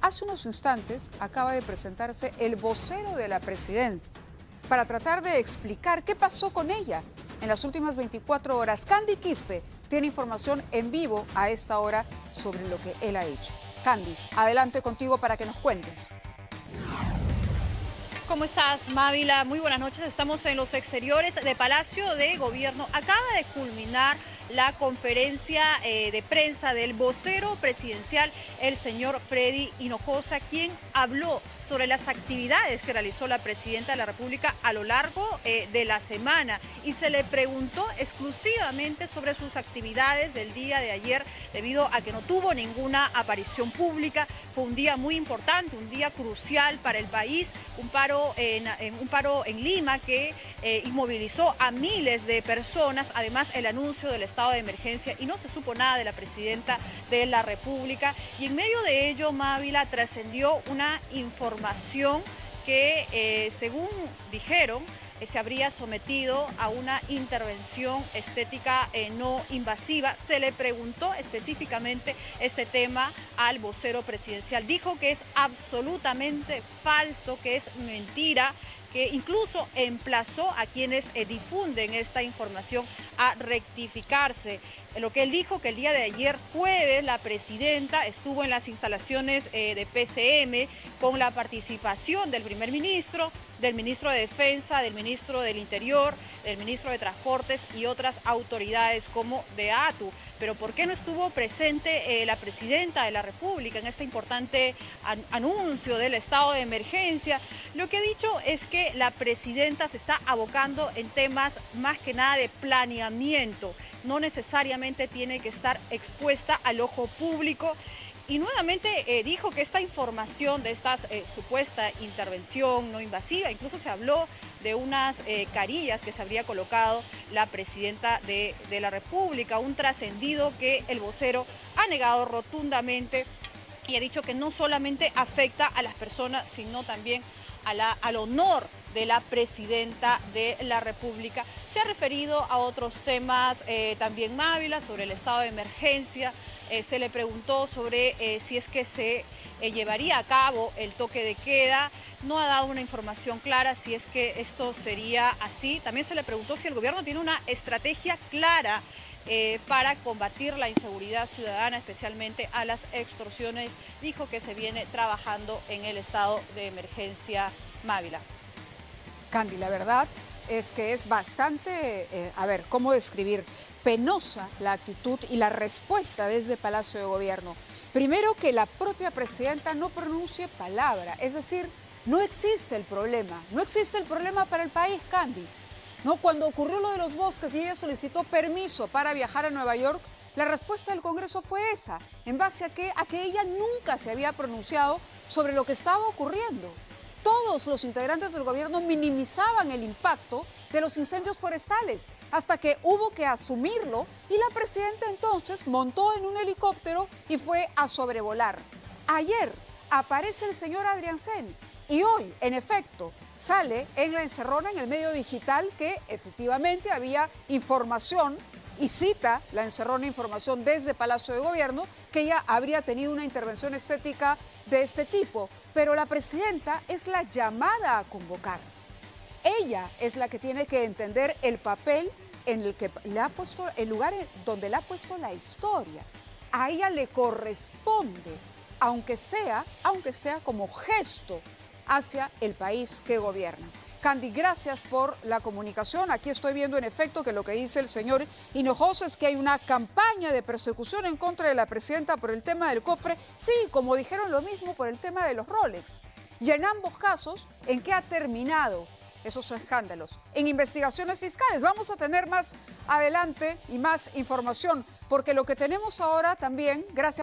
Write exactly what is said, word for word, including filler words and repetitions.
Hace unos instantes acaba de presentarse el vocero de la presidencia para tratar de explicar qué pasó con ella en las últimas veinticuatro horas. Candy Quispe tiene información en vivo a esta hora sobre lo que él ha hecho. Candy, adelante contigo para que nos cuentes. ¿Cómo estás, Mávila? Muy buenas noches. Estamos en los exteriores de Palacio de Gobierno. Acaba de culminar la conferencia eh, de prensa del vocero presidencial, el señor Freddy Hinojosa, quien habló sobre las actividades que realizó la presidenta de la República a lo largo eh, de la semana, y se le preguntó exclusivamente sobre sus actividades del día de ayer, debido a que no tuvo ninguna aparición pública. Fue un día muy importante, un día crucial para el país, un paro en, en, un paro en Lima que eh, inmovilizó a miles de personas, además el anuncio del estado de emergencia, y no se supo nada de la presidenta de la República. Y en medio de ello, Mávila, trascendió una información que, eh, según dijeron, eh, se habría sometido a una intervención estética eh, no invasiva. Se le preguntó específicamente este tema al vocero presidencial. Dijo que es absolutamente falso, que es mentira, que incluso emplazó a quienes eh, difunden esta información a rectificarse. Lo que él dijo, que el día de ayer jueves la presidenta estuvo en las instalaciones eh, de P C M con la participación del primer ministro, del ministro de Defensa, del ministro del Interior, del ministro de Transportes y otras autoridades como de A T U. Pero ¿por qué no estuvo presente eh, la presidenta de la República en este importante an anuncio del estado de emergencia? Lo que ha dicho es que la presidenta se está abocando en temas más que nada de planeamiento. No necesariamente tiene que estar expuesta al ojo público. Y nuevamente eh, dijo que esta información de esta eh, supuesta intervención no invasiva, incluso se habló de unas eh, carillas que se habría colocado la presidenta de, de la República, un trascendido que el vocero ha negado rotundamente y ha dicho que no solamente afecta a las personas, sino también a la, al honor de la presidenta de la República. Se ha referido a otros temas eh, también, Mávila, sobre el estado de emergencia. Eh, se le preguntó sobre eh, si es que se eh, llevaría a cabo el toque de queda. No ha dado una información clara si es que esto sería así. También se le preguntó si el gobierno tiene una estrategia clara eh, para combatir la inseguridad ciudadana, especialmente a las extorsiones. Dijo que se viene trabajando en el estado de emergencia, Mávila. Candy, la verdad es que es bastante, eh, a ver, ¿cómo describir? Penosa la actitud y la respuesta desde Palacio de Gobierno. Primero, que la propia presidenta no pronuncie palabra, es decir, no existe el problema, no existe el problema para el país, Candy. ¿No? Cuando ocurrió lo de los bosques y ella solicitó permiso para viajar a Nueva York, la respuesta del Congreso fue esa, en base a que, a que ella nunca se había pronunciado sobre lo que estaba ocurriendo. Todos los integrantes del gobierno minimizaban el impacto de los incendios forestales, hasta que hubo que asumirlo y la presidenta entonces montó en un helicóptero y fue a sobrevolar. Ayer aparece el señor Adriancén y hoy, en efecto, sale en la encerrona, en el medio digital, que efectivamente había información y cita la encerrona información desde Palacio de Gobierno que ella habría tenido una intervención estética de este tipo, pero la presidenta es la llamada a convocar. Ella es la que tiene que entender el papel en el que le ha puesto, el lugar donde le ha puesto la historia. A ella le corresponde, aunque sea, aunque sea como gesto hacia el país que gobierna. Candy, gracias por la comunicación. Aquí estoy viendo en efecto que lo que dice el señor Hinojosa es que hay una campaña de persecución en contra de la presidenta por el tema del cofre. Sí, como dijeron lo mismo por el tema de los Rolex. Y en ambos casos, ¿en qué ha terminado esos escándalos? En investigaciones fiscales. Vamos a tener más adelante y más información, porque lo que tenemos ahora también, gracias